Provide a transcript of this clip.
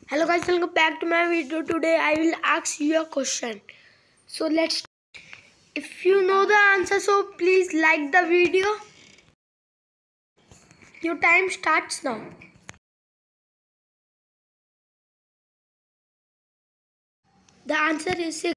Hello guys, welcome back to my video. Today I will ask you a question. So let's. If you know the answer, so please like the video. Your time starts now. The answer is